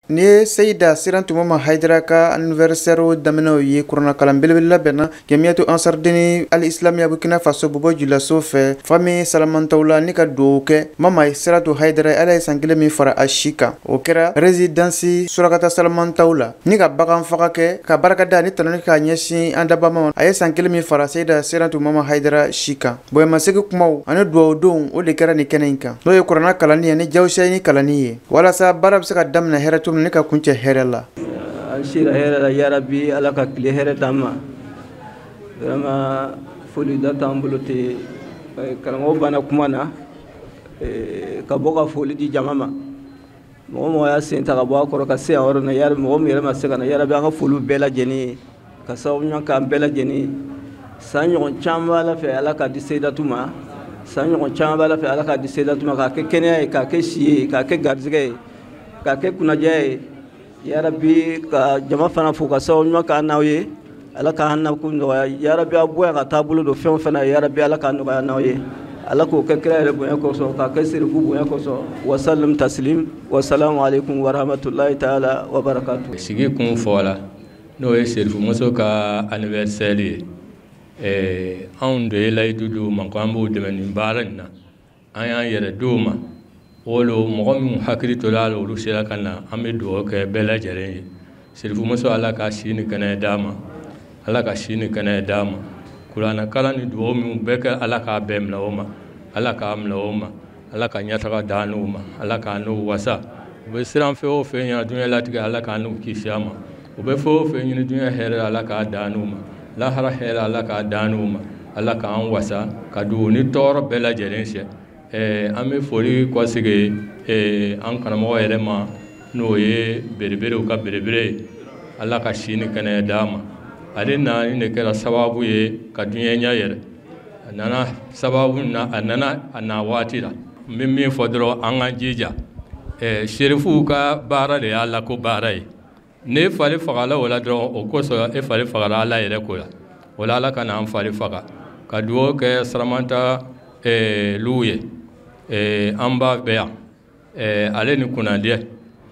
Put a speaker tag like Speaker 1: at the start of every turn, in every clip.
Speaker 1: Ni Seyda Sirantumama Haidara ka anniversaire daminɛw ye kuranna kalan belebele bɛnna Jamiyatu Ansardini al-Islamia Burkina Faso Bobo Djulaso fɛ famille salamantaw la ni ka dugawu kɛ Mama Siratu Haidara ala ye san 1 min fara a si kan o kɛra résidence Surakata salamantaw la ni ka bagan faga kɛ ka barakada ni tɔnɔni ka ɲɛsin an dabama a ye san 1 min fara Seyda Sirantumama Haidara si kan bonyamasegi kumaw ani duwawudenw o de kɛra ni kɛnɛ in kan n'o ye kuranna kalanni ye ni jawsiya ni kalanni ye walasa baara bɛ se ka daminɛ hɛrɛ ne ka kuncɛ hɛrɛ la
Speaker 2: Ashira hɛrɛ la ya rabbi ala ka tile hɛrɛ d'an ma vraiment foli da t'an bolo ten karamɔgɔ banna kuma na ka bɔ ka foli di jama ma mɔgɔ mɔgɔ y'a sen ta ka bɔ a kɔrɔ ka se a yɔrɔ na mɔgɔ min yɛrɛ ma se ka na ya rabbi an ka foliw bɛɛ lajɛlen ye ka sababu ɲuman k'an bɛɛ lajɛlen ye san ɲɔgɔn caman b'ala fɛ ala ka di Seydatu ma san ɲɔgɔn caman b'ala fɛ ala ka di Seydatu ma k'a kɛ kɛnɛya ye k'a kɛ si ye k'a kɛ garizɛgɛ ye k'a kɛ kunadiya ye ya rabbi ka jama fana fo ka sababu ɲuman k'an n'aw ye ala ka hanna ko nɔgɔya ya rabbi a bɔ yan ka taa bolo don fɛn fana ya rabbi ala ka nɔgɔya n'aw ye ala k'o kɛ kira yɛrɛ bonya kosɔn k'a kɛ serifu bonya kosɔn wa salim taslim wa salamu alaikum wa rahmatullahi ta'ala wa barakatuh
Speaker 3: sigi kun fɔ la n'o ye serifu muso ka anniversaire ye anw de ye layidu d'u ma ko an b'u dɛmɛ nin baara in na an y'an yɛrɛ d'u ma wolo mɔgɔ min hakili to la olu sera ka na an bɛ dugawu kɛ bɛɛ lajɛlen ye serifu muso ala ka si ni kɛnɛya d'a ma ala ka si ni kɛnɛya d'a ma kuranna kalan ni dugawu min bɛɛ kɛ ala k'a bɛɛ minɛ o ma ala k'a minɛ o ma ala ka ɲɛtaga d'an n'u ma ala k'a n'u wasa u bɛ siran fɛn o fɛn ɲɛ duɲɛ latigɛ ala k'a n'u kisi a ma u bɛ fɛn o fɛn ɲini duɲɛ hɛrɛ ala k'a d'an n'u ma lahara hɛrɛ ala k'a d'an n'u ma ala k'an wasa ka dugu ni tɔɔrɔ bɛɛ lajɛlen sɛ an bɛ foli kɔsegi an karamɔgɔ yɛrɛ ma n'o ye bereberew ka berebere ye ala ka si ni kɛnɛya d'a ma ale nani de kɛra sababu ye ka duɲɛ ɲɛ yɛrɛ a nana sababu na a nana a na waati la n bɛ min fɔ dɔrɔn an ka jija serifuw ka baara de y'a lako baara ye ne fari fagala o la dɔrɔn o kosɔn e fari fagara ala yɛrɛ ko la o la ala ka n'an fari faga ka dugawu kɛ saramanta luw ye an b'a bɛɛ yan ale ni kunnadiya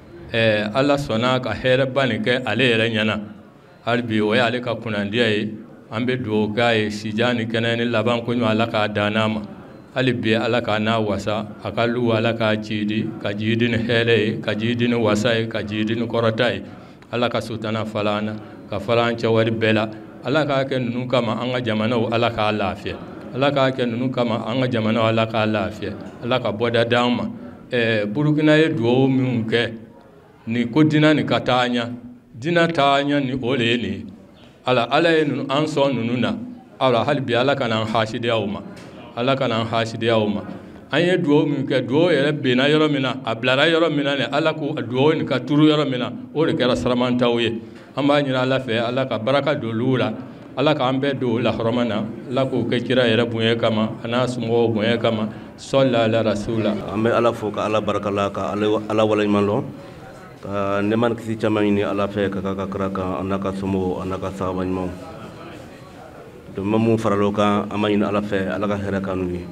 Speaker 3: ala sɔnna ka hɛrɛba nin kɛ ale yɛrɛ ɲɛna hali bi o ye ale ka kunnadiya ye an bɛ dugawu k'a ye sijan ni kɛnɛ ni laban ko ɲuman ala k'a dan n'a ma hali bi ala k'a n'a wasa a ka lu ala k'a jidi ka jidi ni hɛrɛ ye ka jidi ni wasa ye ka jidi ni kɔrɔta ye ala ka sutana fala an na ka fala an cɛwari bɛɛ la ala k'a kɛ ninnu kama an ka jamanaw ala k'a lafiya ala k'a kɛ ninnu kama an ka jamanaw ala k'a lafiya ala ka bɔda d'an ma burukina ye dugawu minnu kɛ ni ko dina ni ka taa ɲa dina taa ɲa ni o de ye nin ye ala ye ninnu an sɔn ninnu na ala hali bi ala ka n'an hasidiya o ma ala ka n'an hasidiya o ma an ye dugawu min kɛ dugawu yɛrɛ benna yɔrɔ min na a bilara yɔrɔ min na ala ko dugawu nin ka turu yɔrɔ min na o de kɛra saramantaw ye an b'a ɲini ala fɛ ala ka baraka don olu la ala k'an bɛɛ don lahɔrɔma na ala k'o kɛ kira yɛrɛ bonya kama a n'a somɔgɔw bonya kama sɔli ala rasula
Speaker 4: an bɛ ala fo ka ala barakala ka ala waleɲuman dɔn ka nɛɛma ni kisi caman ɲini ala fɛ ka ka kira kan a n'a ka somɔgɔw a n'a ka sahaba ɲumanw donc mun farala o kan an b'a ɲini ala fɛ ala ka hɛrɛ k'an n'u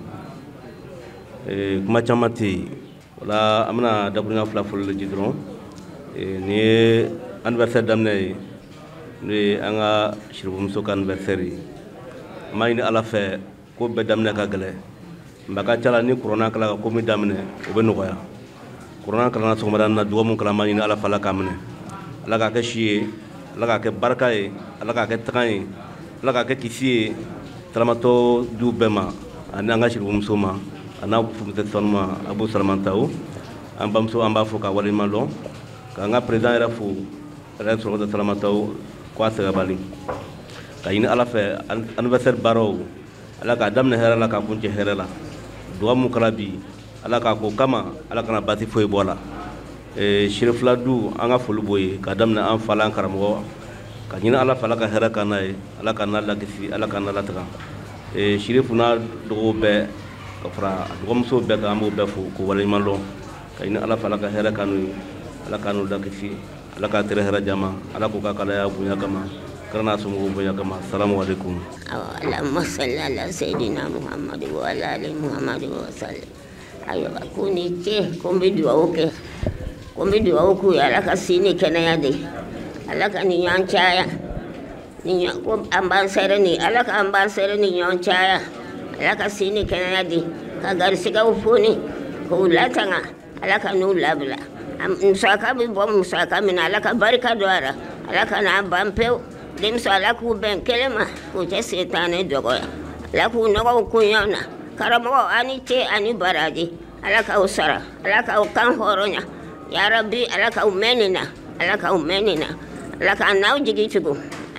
Speaker 4: ye kuma caman tɛ yen o la an bɛna dakuruɲa fila fɔli de di dɔrɔn nin ye anniversaire daminɛ ye n'o ye an ka sirifumuso ka anniversaire ye an b'a ɲini ala fɛ ko bɛɛ daminɛ ka gɛlɛn mɛ a ka ca la ni kuranna kala ka ko min daminɛ o bɛ nɔgɔya kuranna kalanna sɔgɔmada na dugawu min kalan an b'a ɲini ala fɛ ala k'a minɛ ala k'a kɛ si ye ala k'a kɛ barika ye ala k'a kɛ tagan ye ala k'a kɛ kisi ye salamatɔ du bɛɛ ma ani an ka sirifumuso ma a n'a furumuso sɔnni ma a b'o salamantaw an bamuso an b'a fɔ ka waleɲuman dɔn k'an ka président yɛrɛ fo yɛrɛ sɔrɔta salamantaw ko a sɛgɛbali ka ɲini ala fɛ anniversaire baaraw ala k'a daminɛ hɛrɛ la k'a kuncɛ hɛrɛ la dugawu mun kɛra bi ala k'a ko kama ala kana basi foyi bɔ a la sirifila du an ka foli b'o ye k'a daminɛ an fa la an karamɔgɔ ka ɲini ala fɛ ala ka hɛrɛ k'an n'a ye ala k'an n'a lakisi ala k'an n'a lataga sirifu n'a dɔgɔw bɛɛ ka fara dɔgɔmuso bɛɛ kan an b'o bɛɛ fo k'o waleɲuman dɔn ka ɲini ala fɛ ala ka hɛrɛ k'an n'u ye ala k'an n'u lakisi ala k'a tere hɛrɛ jama ala k'u ka kalaya bonya kama karena somɔgɔw bonya kama salamu alaikum
Speaker 5: allahumma salli ala sayidina muhammad wa ala ali muhammad wa sallam ayiwa ko ni ce ko n bɛ dugawu kɛ Kumi dua ku ya laka sini kena ya de. Alaka ni nyon chaya. Ni nyon amban sere ni alaka amban sere ni nyon chaya. Alaka sini kena ya de. Kagar siga ufuni ko latanga alaka nu labla. Musaka bi bom musaka min alaka barika doara. Alaka na bampeu dem so alaka ben kelema ko te setane dogoya. Alaka no ko nyona. Karamo ani te ani baraji. Alaka usara alaka kan horonya. Ya Rabbi alaka umenina alaka anau jigitugo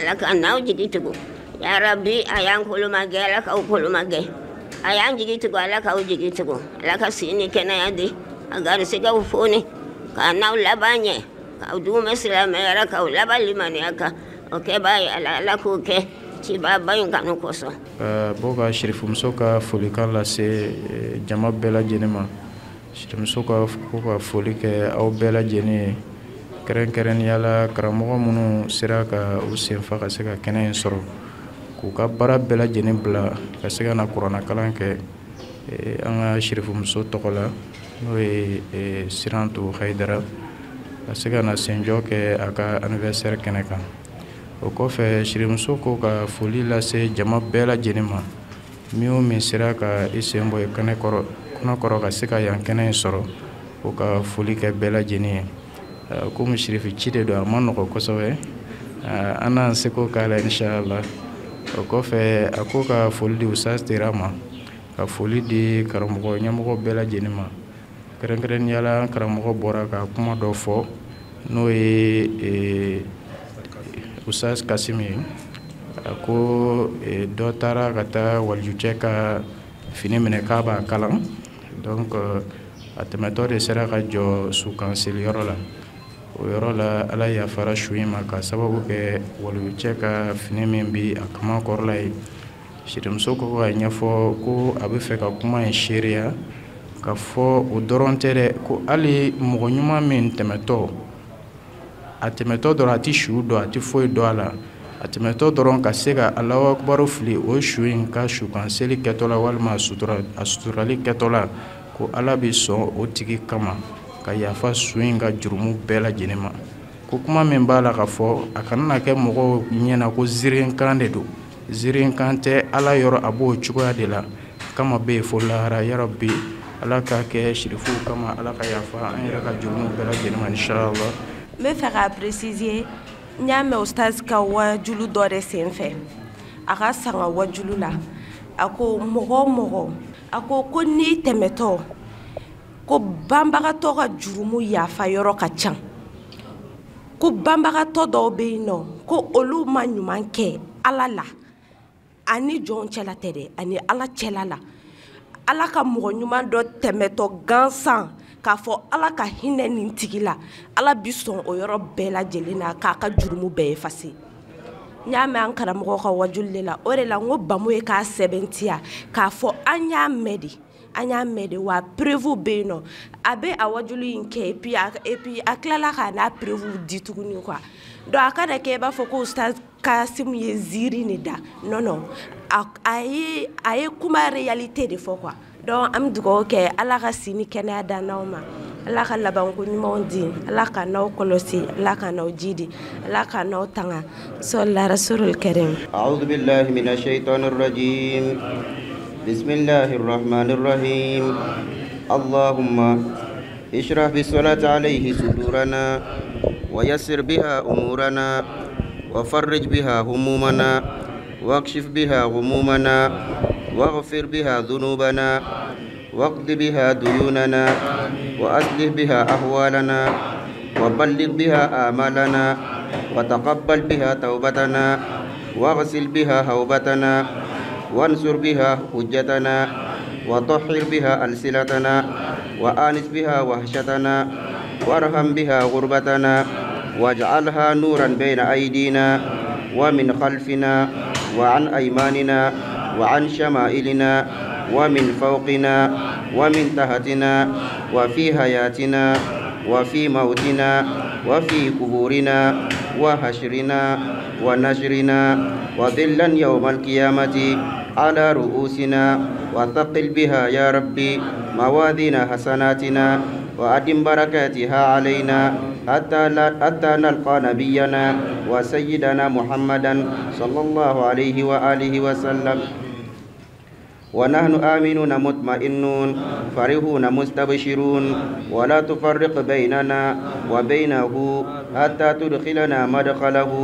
Speaker 5: ya Rabbi ayang kulumage alaka ukulumage ayang jigitugo alaka ujigitugo alaka sini kena yadi agar siga ufuni ka anau labanye ka udume silame alaka ulaba limani aka oke bai alaka uke ciba bayin kanu koso
Speaker 6: boga Sherifu Muso ka folikan lase jama bɛɛ lajɛlen ma Sherifu Muso ka foli kɛ aw bɛɛ lajɛlen ye kɛrɛnkɛrɛnnenya la karamɔgɔ minnu sera ka u senfa ka se ka kɛnɛ in sɔrɔ k'u ka baara bɛɛ lajɛlen bila ka se ka na kuranakalan kɛ an ka Sherifu Muso tɔgɔ la n'o ye Sirantu Hayidara ka se ka na senjɔ kɛ a ka anniversaire kɛnɛ kan o kɔfɛ Sherifu Muso ko ka foli lase jama bɛɛ lajɛlen ma min o min sera ka i sen bɔ kɛnɛ kɔrɔ ka se ka yan kɛnɛ in sɔrɔ o ka foli kɛ bɛɛ lajɛlen ye komi Sherifu ci de don a ma nɔgɔ kosɛbɛ an n'an seko k'a la inshallah o kɔfɛ a ko ka foli di Ustaz Tera ma ka foli di karamɔgɔ ɲɛmɔgɔ bɛɛ lajɛlen ma kɛrɛnkɛrɛnnenya la karamɔgɔ bɔra ka kuma dɔ fɔ n'o ye Ustaz Kasim ye a ko dɔ taara ka taa walijucɛ ka fini minɛ k'a b'a kalan donc a tɛmɛtɔ de sera ka jɔ sukan seliyɔrɔ la o yɔrɔ la Ala yafara su in ma ka sababu kɛ walijucɛ ka fini min bi a kama kɔrɔla ye Sherifu Muso ko ka ɲɛfɔ ko a bɛ fɛ ka kuma in seereya ka fɔ o dɔrɔn tɛ dɛ ko hali mɔgɔ ɲuman min tɛmɛtɔ a tɛmɛtɔ dɔrɔn a tɛ su dɔn a tɛ foyi dɔn a la a tɛmɛtɔ dɔrɔn ka se ka Alahu Akibaru fili o su in ka sukan seli kɛtɔla walima a suturali kɛtɔla ko Ala bɛ sɔn o tigi kama ka yafa su in ka jurumu bɛɛ lajɛlen ma ko kuma min b'a la ka fɔ a kana na kɛ mɔgɔw ɲɛna ko ziirikan de don ziirikan tɛ Ala yɔrɔ a b'o cogoya de la kama bɛ yen fo lahara ya Rabbi Ala ka kɛ Sherifu kama Ala ka yafa an yɛrɛ ka jurumu bɛɛ lajɛlen ma inshallah.
Speaker 7: N bɛ fɛ k'a préciser n y'a mɛn Ustaz ka wajulu dɔ de senfɛ a ka sanga wajulu la a ko mɔgɔ o mɔgɔ a ko n'i tɛmɛtɔ ko banbagatɔ ka jurumu yafa yɔrɔ ka ca ko banbagatɔ dɔw bɛ yen nɔ ko olu ma ɲuman kɛ Ala la ani jɔn cɛla tɛ dɛ ani Ala cɛla la Ala ka mɔgɔ ɲuman dɔ tɛmɛtɔ gansan k'a fɔ Ala ka hinɛ nin tigi la Ala bi sɔn o yɔrɔ bɛɛ lajɛlen na k'a ka jurumu bɛɛ effacer n y'a mɛn an karamɔgɔ ka wajulu de la o de la n ko bamu ye k'a sɛbɛntiya k'a fɔ an y'a mɛn de wa preuve bɛ yen nɔ a bɛ a wajulu in kɛ et puis a tilala k'a n'a preuve di tuguni quoi donc a kana kɛ i b'a fɔ ko Ustaz Kasim ye ziiri ne da non a ye kuma réalité de fɔ quoi donc an bɛ dugawu kɛ Ala ka sini kɛnɛya da n'aw ma Ala ka labanko ɲumanw di Ala ka n'aw kɔlɔsi Ala ka n'aw jidi Ala ka n'aw tanga sɔlila rasulul karim.
Speaker 8: A'udhu billahi minash shaitanir rajim. Bismillahir rahmanir rahim. Allahumma ishrah bis-salati alayhi sudurana wa yassir biha umurana wa farrij biha humumana wakshif biha ghumumana واغفر بها ذنوبنا واقض بها ديوننا وأصلح بها أحوالنا وبلغ بها آمالنا وتقبل بها توبتنا واغسل بها هوبتنا وانصر بها حجتنا وطهر بها ألسنتنا وآنس بها وحشتنا وارحم بها غربتنا واجعلها نورا بين أيدينا ومن خلفنا وعن أيماننا وعن شمائلنا ومن فوقنا ومن تحتنا وفي حياتنا وفي موتنا وفي قبورنا وحشرنا ونشرنا وذلا يوم القيامة على رؤوسنا وثقل بها يا ربي موازين حسناتنا وأدم بركاتها علينا حتى نلقى نبينا وسيدنا محمدا صلى الله عليه وآله وسلم ونحن آمنون مطمئنون فرحون مستبشرون ولا تفرق بيننا وبينه حتى تدخلنا مدخله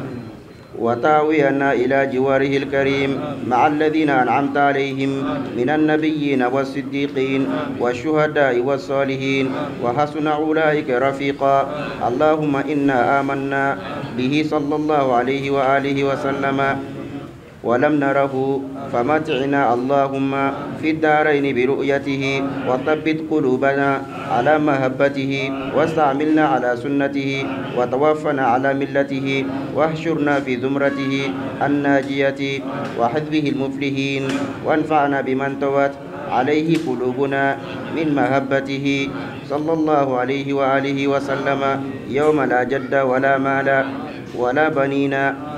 Speaker 8: وتاوينا إلى جواره الكريم مع الذين أنعمت عليهم من النبيين والصديقين والشهداء والصالحين وحسن أولئك رفيقا اللهم إنا آمنا به صلى الله عليه وآله وسلم ولم نره فمتعنا اللهم في الدارين برؤيته وثبت قلوبنا على محبته واستعملنا على سنته وتوفنا على ملته واحشرنا في زمرته الناجية وحزبه المفلحين وانفعنا بمن توت عليه قلوبنا من محبته صلى الله عليه وآله وسلم يوم لا جد ولا مال ولا بنين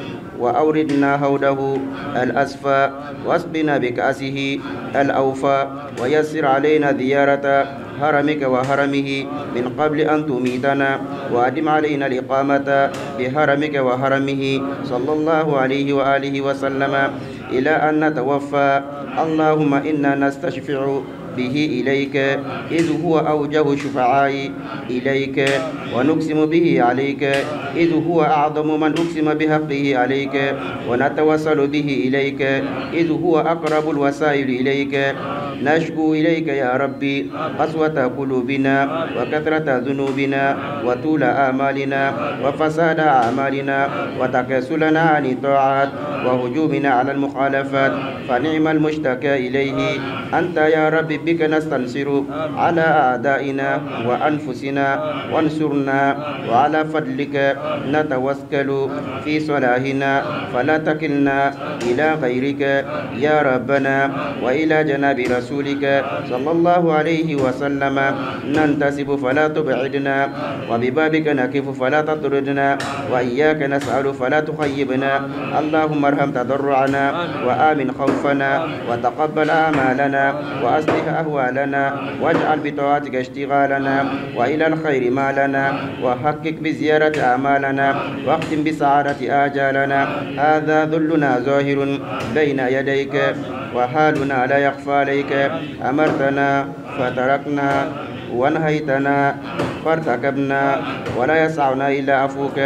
Speaker 8: وأوردنا هوده الأسفى واسقنا بكأسه الأوفى ويسر علينا زيارة هرمك وهرمه من قبل أن تميتنا وأدم علينا الإقامة بهرمك وهرمه صلى الله عليه وآله وسلم إلى أن نتوفى اللهم إنا نستشفع به إليك إذ هو أوجه شفعاء إليك ونقسم به عليك إذ هو أعظم من أقسم بحقه عليك ونتوسل به إليك إذ هو أقرب الوسائل إليك نشكو إليك يا ربي قسوة قلوبنا وكثرة ذنوبنا وطول آمالنا وفساد أعمالنا وتكاسلنا عن الطاعات وهجومنا على المخالفات فنعم المشتكى إليه أنت يا ربي بك نستنصر على أعدائنا وأنفسنا وانصرنا وعلى فضلك نتوكل في صلاحنا فلا تكلنا إلى غيرك يا ربنا وإلى جناب رسولك صلى الله عليه وسلم ننتسب فلا تبعدنا وببابك نكف فلا تطردنا وإياك نسأل فلا تخيبنا اللهم ارحم تضرعنا وآمن خوفنا وتقبل أعمالنا وأصلح أهوالنا واجعل بطاعتك اشتغالنا وإلى الخير مالنا وحقق بزيارة أعمالنا واختم بسعادة آجالنا هذا ذلنا ظاهر بين يديك وحالنا لا يخفى عليك أمرتنا فتركنا ونهيتنا فارتكبنا ولا يسعنا إلا عفوك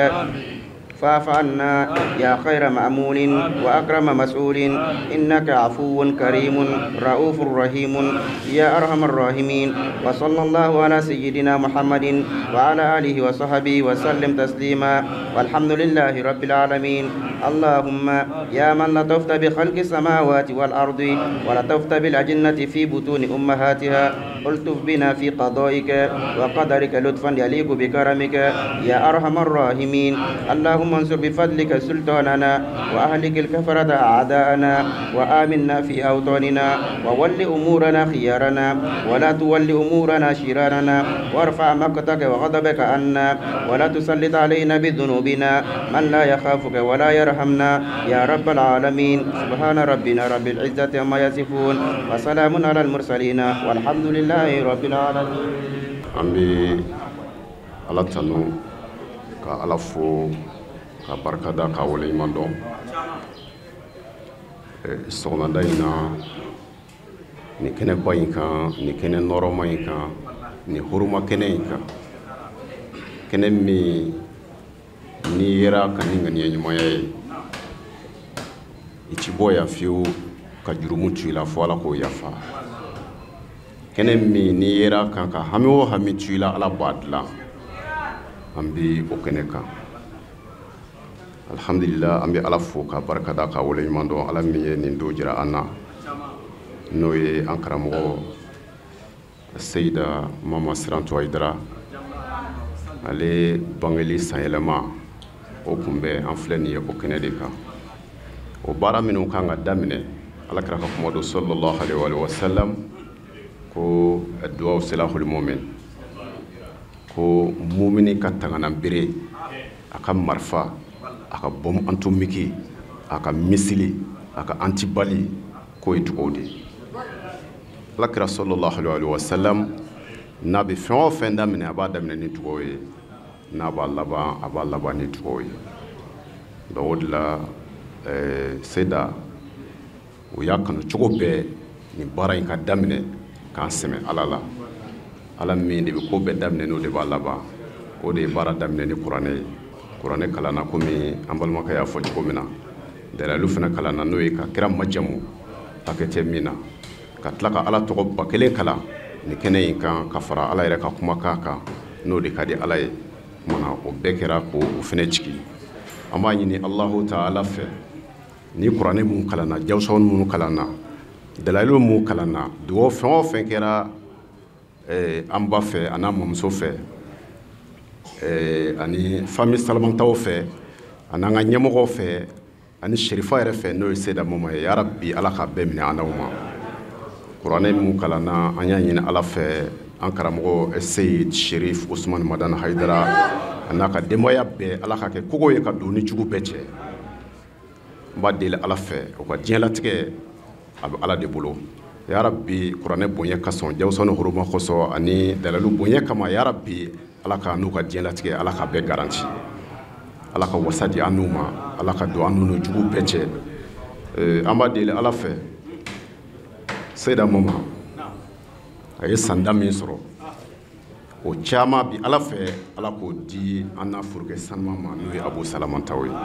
Speaker 8: فاعف عنا يا خير مأمون وأكرم مسؤول إنك عفو كريم رؤوف رحيم يا أرحم الراحمين وصلى الله على سيدنا محمد وعلى آله وصحبه وسلم تسليما والحمد لله رب العالمين اللهم يا من لطفت بخلق السماوات والأرض ولطفت بالأجنة في بطون أمهاتها الطف بنا في قضائك وقدرك لطفا يليق بكرمك يا أرحم الراحمين اللهم انصر بفضلك سلطاننا وأهلك الكفرة أعداءنا وآمنا في أوطاننا وول أمورنا خيارنا ولا تول أمورنا شرارنا وارفع مقتك وغضبك عنا ولا تسلط علينا بذنوبنا من لا يخافك ولا يرحمنا يا رب العالمين سبحان ربنا رب العزة عما يصفون وسلام على المرسلين والحمد لله رب العالمين
Speaker 9: أمي على تنو كألفو كبركة كاولي مندو سونا داينا نكنا باينكا نكنا نورماينكا نهورما كنينكا كنمي نيرا كنينغا نيانيمايا ichiboya fiu kajurumutu ila fwala ko yafa kenemi niyera kanka hamiwo hamitu ila ala badla ambi okeneka alhamdulillah ambi ala fuka barakada ka wala imando ala miye ni dojira anna noye ankaramo sayida mama siranto aidra ale bangeli sayelema okumbe anfleni okenedeka o bara minu kanga damine ala kara Muhammadu sallallahu alaihi wa sallam ko addu'a salahul mu'min ko mu'mini katanga bire aka marfa aka bom antumiki aka misili aka antibali ko itugode ala kara sallallahu alaihi wa sallam n'a bɛ fɛn o fɛn daminɛ a b'a daminɛ ni dugawu ye n'a b'a laban a b'a laban ni dugawu ye donc o de la Seyda o y'a kanu cogo bɛɛ nin baara in ka daminɛ k'an sɛmɛ Ala la Ala min de bɛ ko bɛɛ daminɛ n'o de b'a laban o de ye baara daminɛ ni kuranɛ ye kuranɛ kalanna komi an balimakɛ y'a fɔ cogo min na dalalu fana kalanna n'o ye ka kira majamu hakɛ min na ka tila ka Ala tɔgɔ ba kelen kalan ni kɛnɛ in kan ka fara Ala yɛrɛ ka kumakan kan n'o de ka di Ala ye mana o bɛɛ kɛra ko o fana jigi an b'a ɲini Allahu Ta'ala fɛ ni kuranɛ mun kalanna jawsɔn mun kalanna dalalu mun kalanna dugawu fɛn o fɛn kɛra an ba fɛ an'a mamuso fɛ ani famille salamantaw fɛ an'an ka ɲɛmɔgɔw fɛ ani sherifa yɛrɛ fɛ n'o ye Seyda Mama ye yarabi Ala ka bɛɛ minɛ an n'aw ma kuranɛ mun kalanna an y'a ɲini Ala fɛ an karamɔgɔ Seyid Sherif Usman Madani Haidara a n'a ka denbaya bɛɛ Ala ka kɛ kogo ye ka don ni jugu bɛɛ cɛ n b'a deli Ala fɛ o ka diɲɛlatigɛ a bɛ Ala de bolo yarabi kuranɛ bonya ka sɔn jawsɔn ni huruma kosɔn ani dalalu bonya kama yarabi Ala ka n'u ka diɲɛlatigɛ Ala ka bɛɛ garanti Ala ka wasa di an n'u ma Ala ka don an n'u jugu bɛɛ cɛ an b'a deli Ala fɛ Seyda Mama a ye sanda min sɔrɔ o caman bi Ala fɛ Ala k'o di an n'a furukɛ sanuma ma n'o ye Abu Salamantaw ye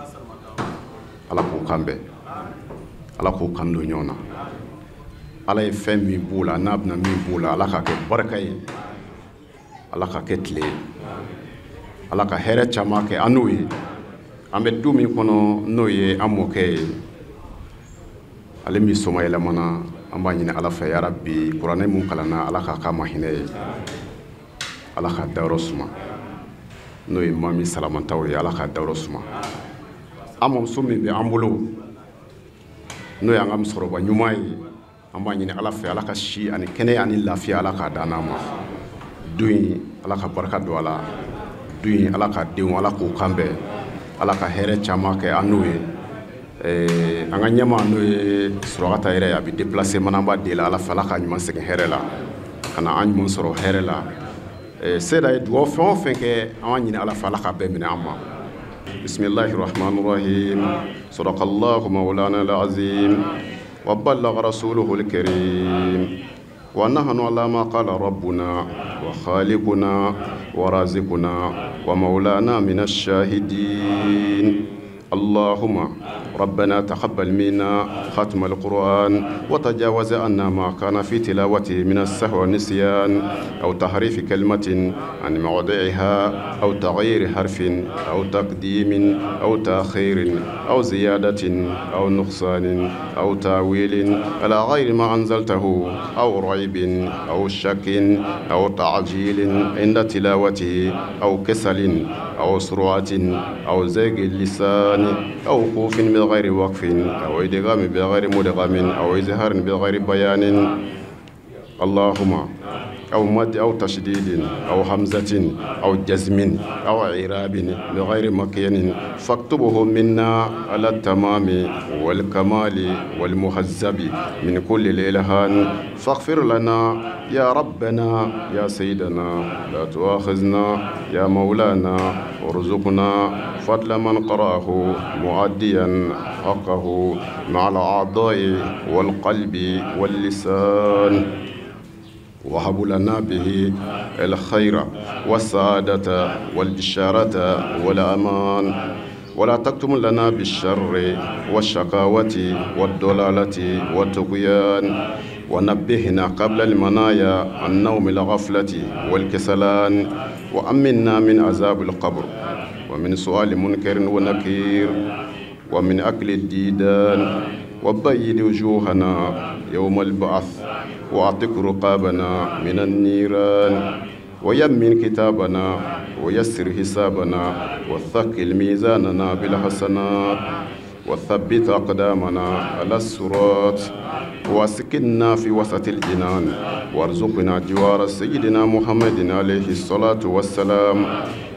Speaker 9: Ala k'o kan bɛn Ala k'o kan don ɲɔgɔn na Ala ye fɛn min b'o la n'a bɛna min b'o la Ala ka kɛ barika ye Ala ka kɛ tile ye Ala ka hɛrɛ caman kɛ an n'o ye an bɛ du min kɔnɔ n'o ye an mɔkɛ ye ale min soma yɛlɛmana an b'a ɲini Ala fɛ yarabi kuranɛ mun kalanna Ala ka k'a ma hinɛ ye Ala ka dayɔrɔ suma n'o ye Mami Salamantaw ye Ala ka dayɔrɔ suma an mamuso min bɛ an bolo n'o y'an ka musokɔrɔba ɲuman ye an b'a ɲini Ala fɛ Ala ka si ani kɛnɛya ani lafiya Ala k'a d'an ma du in Ala ka barika don a la du in Ala ka denw Ala k'o kan bɛn Ala ka hɛrɛ caman kɛ an n'o ye an ka ɲɛma n'o ye Surakata yɛrɛ ye a bɛ déplacer mana an b'a deli Ala fɛ Ala ka ɲuman segin hɛrɛ la ka na an ɲuman sɔrɔ hɛrɛ la Seyda ye dugawu fɛn o fɛn kɛ an b'a ɲini Ala fɛ Ala ka bɛɛ minɛ an ma bismillahi rahmani rahim sadakallahu mawlana al-azim wa ballagha rasuluhu al-karim wa nahnu ala ma qala rabbuna wa khaliquna wa razikuna wa mawlana min ash-shahidin اللهم ربنا تقبل منا ختم القرآن وتجاوز عنا ما كان في تلاوته من السهو والنسيان أو تحريف كلمة عن موضعها أو تغيير حرف أو تقديم أو تأخير أو زيادة أو نقصان أو تأويل على غير ما أنزلته أو ريب أو شك أو تعجيل عند تلاوته أو كسل أو سرعة أو زيغ اللسان أو خوف بغير وقف أو إدغام بغير مدغم أو إظهار بغير بيان اللهم أو مد أو تشديد أو همزة أو جزم أو عراب بغير مكين فاكتبه منا على التمام والكمال والمهذب من كل الإلهان فاغفر لنا يا ربنا يا سيدنا لا تؤاخذنا يا مولانا وارزقنا فضل من قرأه مؤديا حقه مع الأعضاء والقلب واللسان وهب لنا به الخير والسعادة والبشارة والأمان ولا تكتم لنا بالشر والشقاوة والضلالة والطغيان ونبهنا قبل المنايا عن نوم الغفلة والكسلان وأمنا من عذاب القبر ومن سؤال منكر ونكير ومن أكل الديدان وبيد وجوهنا يوم البعث وأعتق رقابنا من النيران ويمن كتابنا ويسر حسابنا وثقل ميزاننا بالحسنات وثبت أقدامنا على الصراط واسكننا في وسط الجنان وارزقنا جوار سيدنا محمد عليه الصلاة والسلام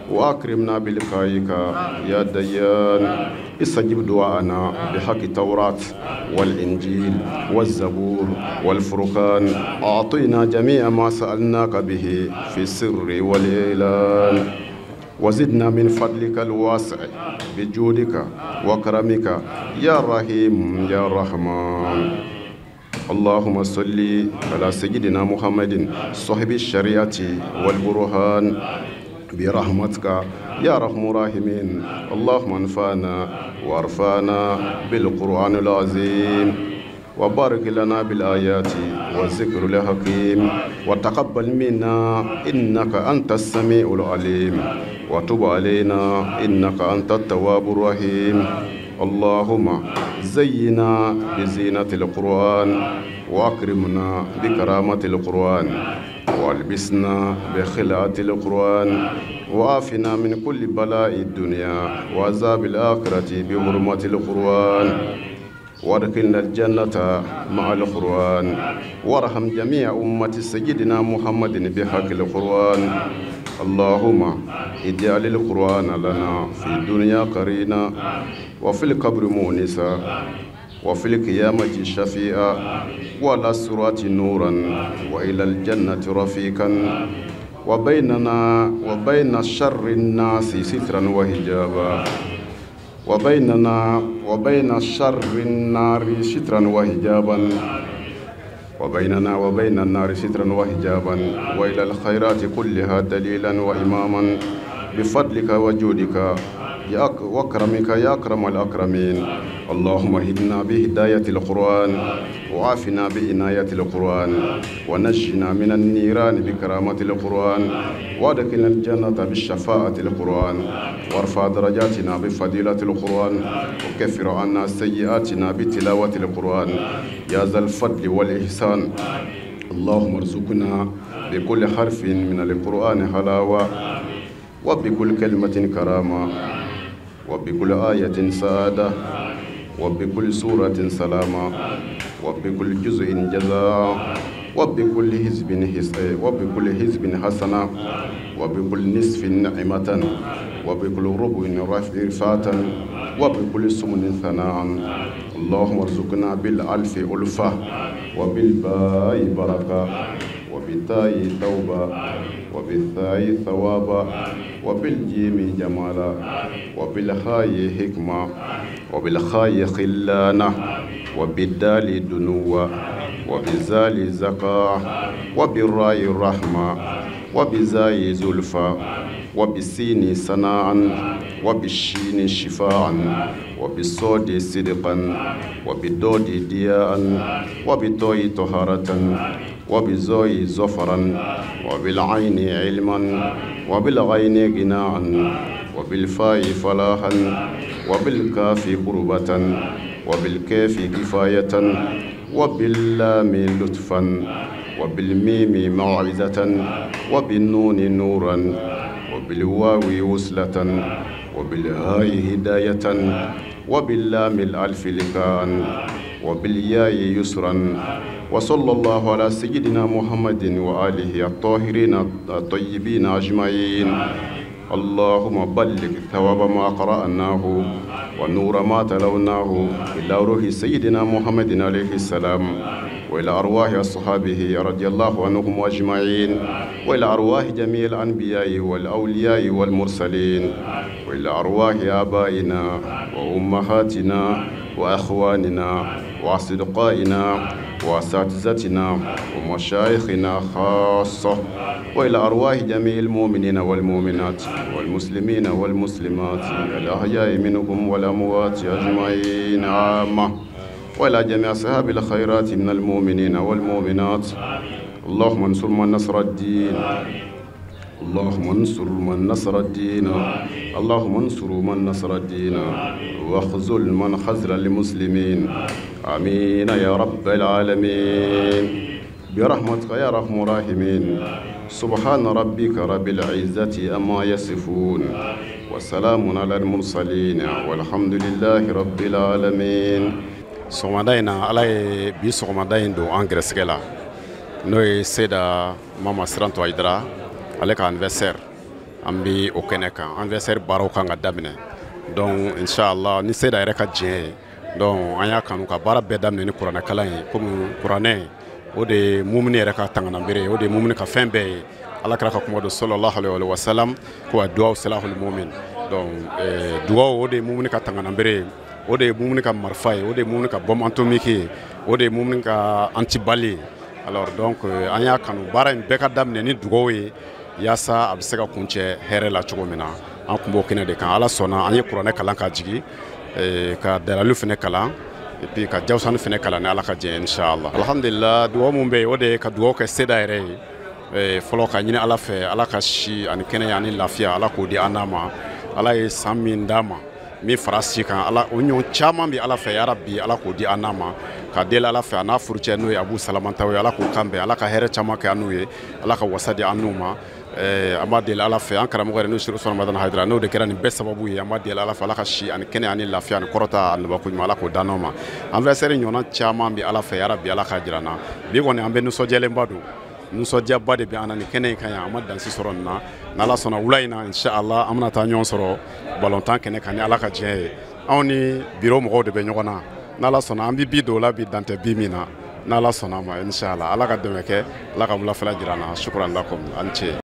Speaker 9: وأكرمنا بلقائك يا ديان استجب دعاءنا بحق التوراة والإنجيل والزبور والفرقان أعطينا جميع ما سألناك به في السر والإعلان وزدنا من فضلك الواسع بجودك وكرمك يا رحيم يا رحمن. اللهم صل على سيدنا محمد صاحب الشريعة والبرهان برحمتك يا رحم الراحمين. اللهم انفعنا وارفعنا بالقرآن العظيم وبارك لنا بالآيات والذكر الحكيم وتقبل منا إنك أنت السميع العليم وتب علينا إنك أنت التواب الرحيم. اللهم زينا بزينة القرآن وأكرمنا بكرامة القرآن والبسنا بخلعة القرآن وعافنا من كل بلاء الدنيا وعذاب الآخرة بحرمة القرآن وادخلنا الجنة مع القرآن وارحم جميع أمة سيدنا محمد بحق القرآن. اللهم اجعل القرآن لنا في الدنيا قرينا وفي القبر مونسا وفي القيامة شفيعا وعلى الصراط نورا وإلى الجنة رفيقا وبيننا وبين شر الناس سترا وحجابا وبيننا وبين شر النار سترا وحجابا وبيننا وبين النار سترا وحجابا وإلى الخيرات كلها دليلا وإماما بفضلك وجودك وكرمك يا أكرم الأكرمين. اللهم اهدنا بهداية القرآن وعافنا بعناية القرآن ونجنا من النيران بكرامة القرآن وادخلنا الجنة بالشفاعة القرآن وارفع درجاتنا بفضيلة القرآن وكفر عنا سيئاتنا بتلاوة القرآن يا ذا الفضل والإحسان. اللهم ارزقنا بكل حرف من القرآن حلاوة وبكل كلمة كرامة وبكل آية سعادة وبكل سورة سلامة وبكل جزء جزاء وبكل حزب حسنة وبكل نصف نعمة وبكل ربع رفعة وبكل سمن ثناء. اللهم ارزقنا بالألف ألفة وبالباء بركة وبالتاء توبة وبالثاء ثوابا وبالجيم جمالا وبالخاء حكمة وبالخاء خلانة وبالدال دنوة وبالزال زكاة وبالراء رحمة وبالزاي زلفى وبالسين صناعا وبالشين شفاعا وبالصاد صدقا وبالدود دياء وبالطاء طهارة وبالزاي زفرا وبالعين علما وبالغين غناء وبالفاء فلاحا وبالكاف قربة وبالكاف كفاية وباللام لطفا وبالميم موعظة وبالنون نورا وبالواو وصلة وبالهاء هداية وباللام الألف لقاء وبالياء يسرا. وصلى الله على سيدنا محمد وآله الطاهرين الطيبين أجمعين. اللهم بلغ ثواب ما قرأناه ونور ما تلوناه إلى روح سيدنا محمد عليه السلام وإلى أرواح أصحابه رضي الله عنهم أجمعين وإلى أرواح جميع الأنبياء والأولياء والمرسلين وإلى أرواح آبائنا وأمهاتنا وأخواننا وأصدقائنا وأساتذتنا ومشايخنا خاصة وإلى أرواح جميع المؤمنين والمؤمنات والمسلمين والمسلمات الأحياء منهم والأموات أجمعين عامة وإلى جميع أصحاب الخيرات من المؤمنين والمؤمنات. اللهم انصر من نصر الدين اللهم انصر من نصر الدين اللهم انصر من نصر الدين واخذل من خذل المسلمين. آمين يا رب العالمين برحمتك يا رحم الراحمين. سبحان ربك رب العزة أما يصفون وسلام على المرسلين والحمد لله رب العالمين.
Speaker 10: Sɔgɔmada ala ye bi sɔgɔmada in don an gɛrɛsɛgɛ la n'o ye Seyda Mama Sirantu Hayidara ale ka anniversaire an bɛ o kɛnɛ kan anniversaire baaraw kan ka daminɛ donc inshallah ni seda yɛrɛ ka diɲɛ ye donc an y'a kanu ka baara bɛɛ daminɛ ni kuranɛ kalan ye comme kuranɛ o de ye mumini yɛrɛ ka tanganabere ye o de ye mumini ka fɛn bɛɛ ye alakira ka kuma do sallallahu alaihi wa sallam ko a duwawu salahul mu'min donc duwawu o de ye mumini ka tanganabere ye o de ye mumini ka marifa ye o de ye mumini ka bombe atomique ye o de ye mumini ka antibali ye alors donc an y'a kanu baara in bɛɛ ka daminɛ ni dugawu ye yaasa a bɛ se ka kuncɛ hɛrɛ la cogo min na an kun b'o kɛnɛ de kan ala sɔnna an ye kuranɛ kalan ka jigi ka dalaliw fɛnɛ kalan et puis ka jawsani fɛnɛ kalan ni ala ka jɛ inshallah alhamdulillah dugawu mun bɛ yen o de ye ka dugawu kɛ seda yɛrɛ ye fɔlɔ ka ɲini ala fɛ ala ka si ani kɛnɛya ani lafiya ala k'o di an n'a ma ala ye san min d'a ma min fara si kan ala o ɲɔgɔn caman bi ala fɛ yarabi ala k'o di an n'a ma ka deli ala fɛ a n'a furucɛ n'o ye abu salamataw ye ala k'o kan bɛn ala ka hɛrɛ caman kɛ an n'u ye ala ka wasa di an n'u ma an b'a deli ala fɛ an karamɔgɔ yɛrɛ n'o Sɛrifu Usmane Ramadani Hayidara n'o de kɛra nin bɛɛ sababu ye an b'a deli ala fɛ ala ka si ani kɛnɛ ani lafiya ani kɔrɔta ani labanko ɲuman ala k'o dan n'o ma anniversaire ɲɔgɔnna caman bi ala fɛ yarabi ala ka jira an na bi kɔni an bɛ nisɔndiyɛlenba don nisɔndiyaba de bɛ an na nin kɛnɛ in kan yan an ma dansi sɔrɔ nin na n'ala sɔnna wula in na inshallah an bɛna taa ɲɔgɔn sɔrɔ balontan kɛnɛ kan ni ala ka diɲɛ ye anw ni biro mɔgɔw de bɛ ɲɔgɔn na n'ala sɔnna an bɛ bi don o la bi dan tɛ bi min na n'ala sɔnna ma inshallah ala ka dɛmɛ kɛ ala ka wulafɛla jira an na shukran lakum an ce